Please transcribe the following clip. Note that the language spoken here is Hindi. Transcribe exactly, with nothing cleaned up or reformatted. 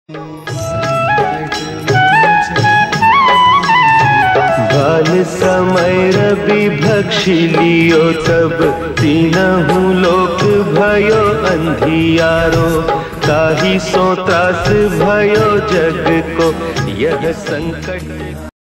बाल समय रवि भक्षी लियो तब तीनहु लोक भयो अंधियारो। ताहि सो त्रास भयो जग को यह संकट।